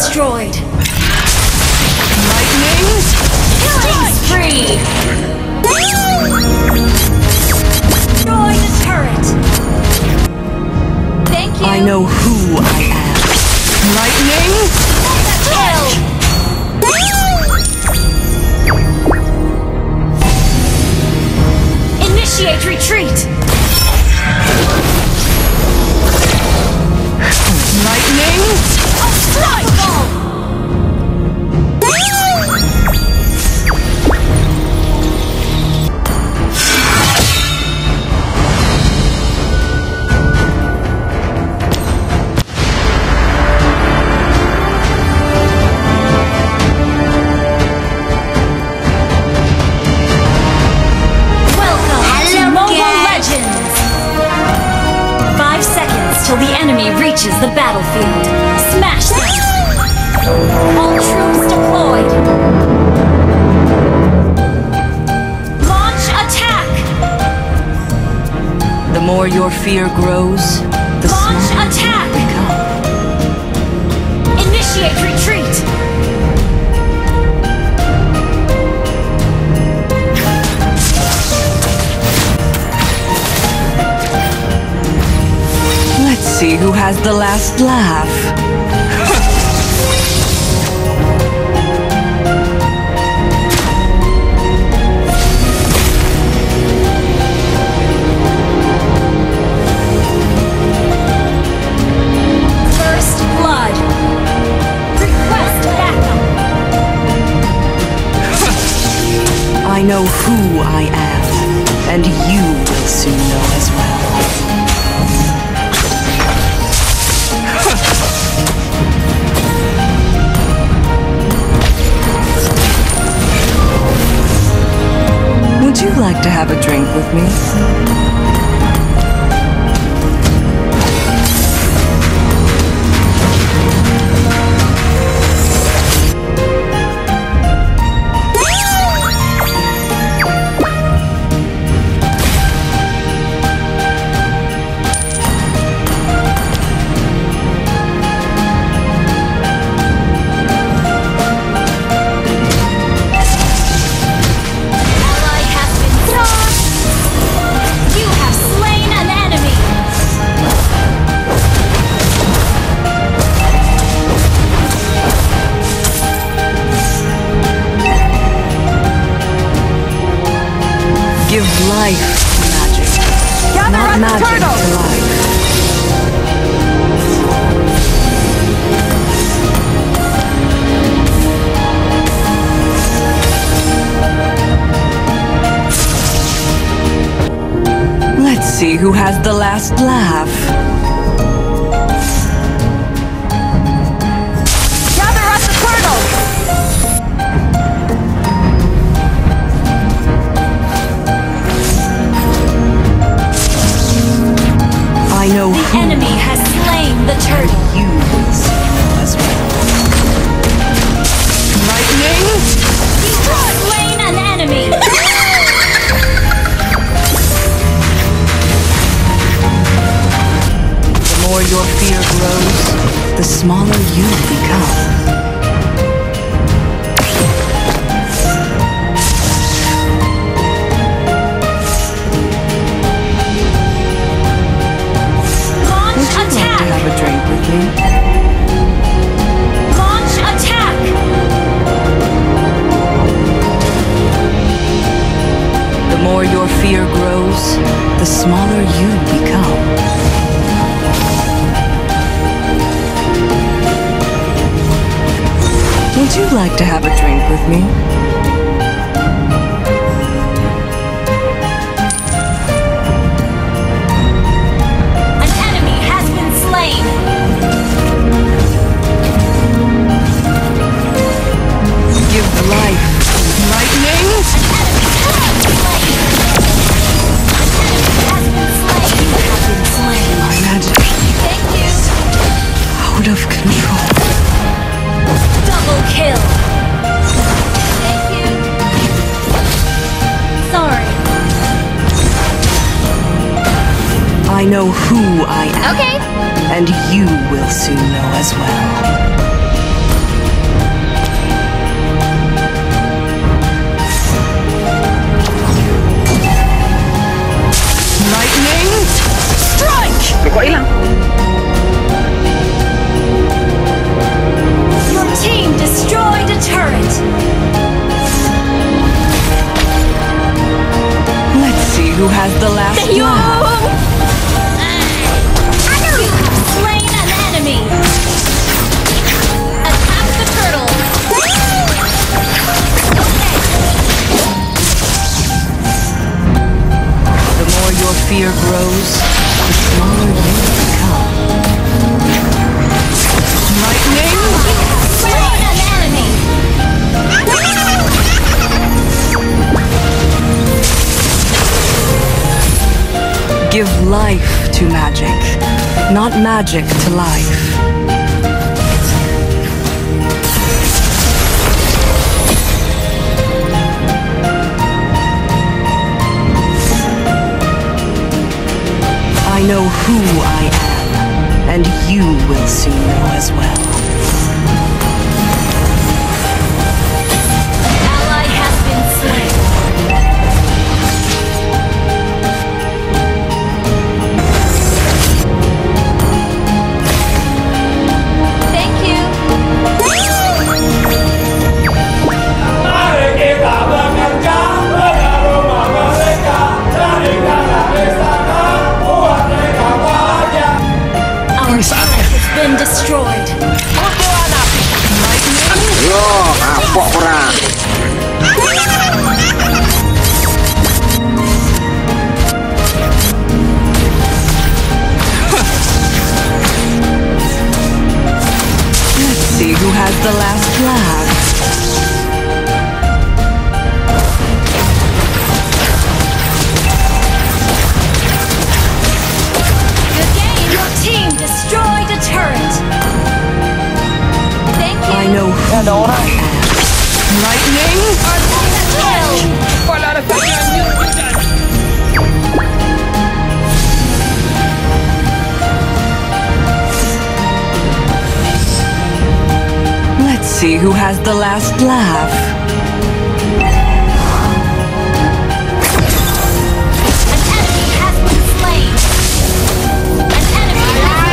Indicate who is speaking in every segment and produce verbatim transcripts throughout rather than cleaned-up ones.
Speaker 1: destroyed.
Speaker 2: Lightning
Speaker 1: Killing spree. Destroy the turret. Thank you.
Speaker 2: I know who I am. Lightning
Speaker 1: Kill. Initiate retreat.
Speaker 2: Lightning
Speaker 1: Unstoppable. Till the enemy reaches the battlefield. Smash them! All troops deployed! Launch attack!
Speaker 2: The more your fear grows, the
Speaker 1: Launch
Speaker 2: smaller
Speaker 1: attack!
Speaker 2: you become.
Speaker 1: Initiate retreat!
Speaker 2: Let's see who has the last laugh.
Speaker 1: First blood! Request backup!
Speaker 2: I know who I am, and you will soon know as well. Would you like to have a drink with me? Give life to magic, not magic to life. Let's see who has the last laugh. Gather up the turtles! I know
Speaker 1: the
Speaker 2: who
Speaker 1: enemy has slain the turtle.
Speaker 2: You will see as well. Lightning!
Speaker 1: You have slain an enemy!
Speaker 2: The more your fear grows, the smaller you become. Have a drink with me?
Speaker 1: Launch attack!
Speaker 2: The more your fear grows, the smaller you become. Would you like to have a drink with me? Give life. Lightning! My magic is out of control.
Speaker 1: Double kill! Thank you. Sorry.
Speaker 2: I know who I am.
Speaker 1: Okay.
Speaker 2: And you will soon know as well. has the last laugh?
Speaker 1: You have slain an enemy. Attack the turtle.
Speaker 2: The more your fear grows, the smaller you become. Lightning!
Speaker 1: Slain an enemy.
Speaker 2: Give life to magic, not magic to life. I know who I am, and you will soon know as well.
Speaker 1: Ally has been slain. Thank you. Our turret has been destroyed.
Speaker 3: Yo, kapok ora.
Speaker 2: Let's see who has the last laugh.
Speaker 1: Good game. Your team destroyed a turret. Thank you.
Speaker 2: I know who I am. Lightning!
Speaker 1: Kill.
Speaker 2: Let's see who has the last laugh.
Speaker 1: An enemy has been slain. An enemy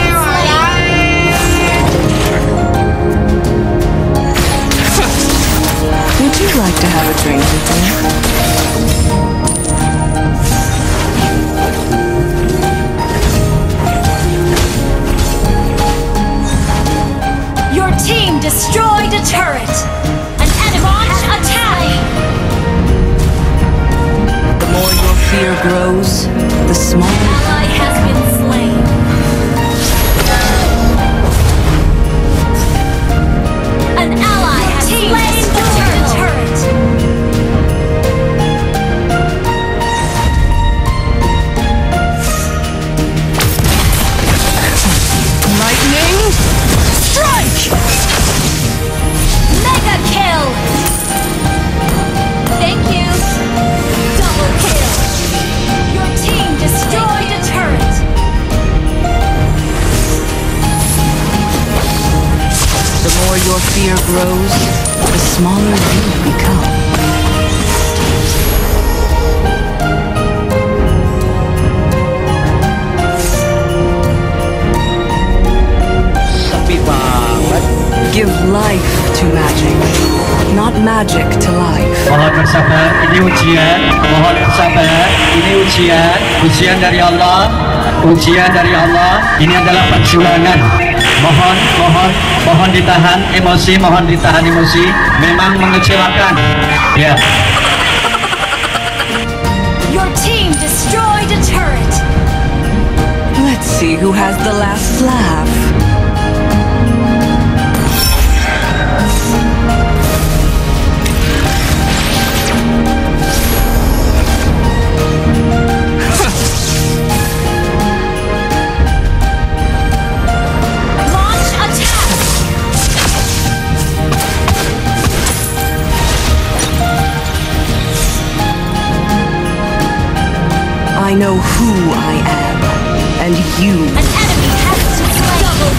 Speaker 1: has been slain.
Speaker 2: Would you like to have a drink with me?
Speaker 1: Your team destroyed a turret. An enemy has attacked.
Speaker 2: The more your fear grows, the smaller.
Speaker 1: Ally has been slain. An ally has slain the turret.
Speaker 2: Lightning! Strike!
Speaker 1: Mega kill. Thank you. Double kill. Your team destroyed a turret.
Speaker 2: The more your fear grows, the smaller you become.
Speaker 3: Sepi banget.
Speaker 2: Give life to magic, not magic to life.
Speaker 4: Mohon bersabar, ini ujian. Mohon bersabar, ini ujian. Ujian dari Allah. Ujian dari Allah. Ini adalah perjuangan. Mohon, mohon, mohon ditahan emosi, mohon ditahan emosi. Memang mengecewakan. Ya.
Speaker 1: Your team destroyed a turret.
Speaker 2: Let's see who has the last laugh.
Speaker 1: Launch attack.
Speaker 2: I know who I am, and you.
Speaker 1: An enemy has been slain. Double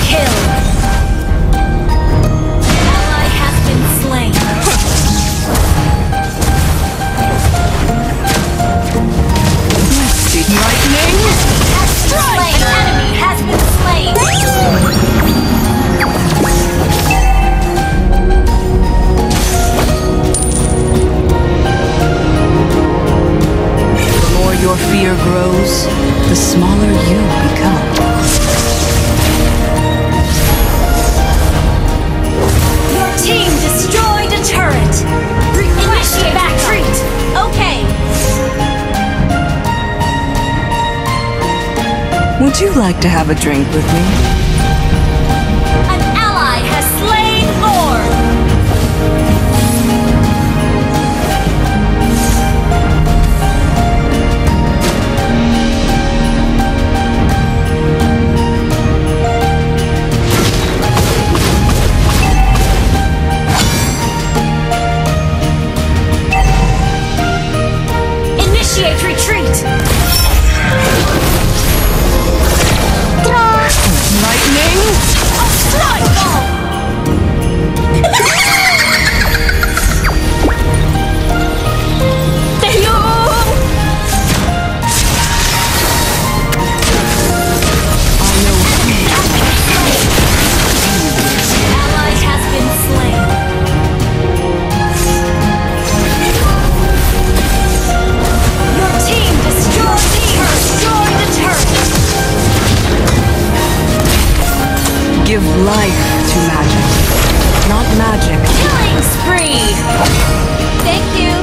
Speaker 2: Would you like to have a drink with me?
Speaker 1: An ally has slain Lord! Initiate retreat!
Speaker 2: Lightning?
Speaker 1: Strike ball! Ally has been slain. Your team destroyed the turret. Destroyed the turret.
Speaker 2: Give life to magic, not magic.
Speaker 1: Killing spree. Thank you.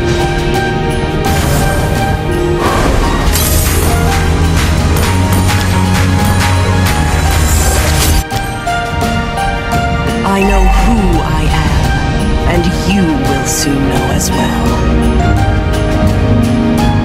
Speaker 2: I know who I am, and you will soon know as well.